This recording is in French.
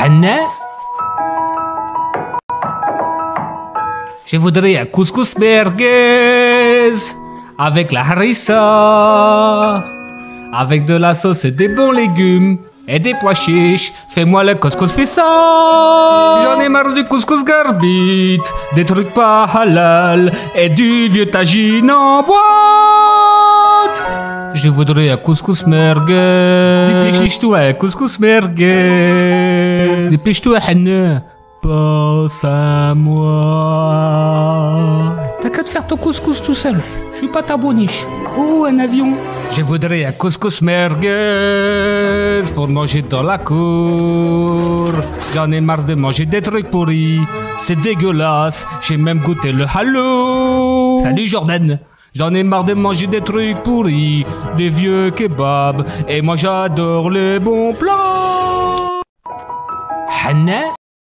Hanna? Je voudrais un couscous merguez avec la harissa, avec de la sauce et des bons légumes et des pois chiches. Fais-moi le couscous fissa. J'en ai marre du couscous garbite, des trucs pas halal et du vieux tagine en boîte. Je voudrais un couscous merguez. Dépêche-toi, un couscous merguez. Dépêche-toi, Hanna. Pense à moi. T'as qu'à te faire ton couscous tout seul. Je suis pas ta boniche. Oh, un avion. Je voudrais un couscous merguez pour manger dans la cour. J'en ai marre de manger des trucs pourris. C'est dégueulasse. J'ai même goûté le halo. Salut Jordan. J'en ai marre de manger des trucs pourris, des vieux kebabs. Et moi j'adore les bons plats. Hanna?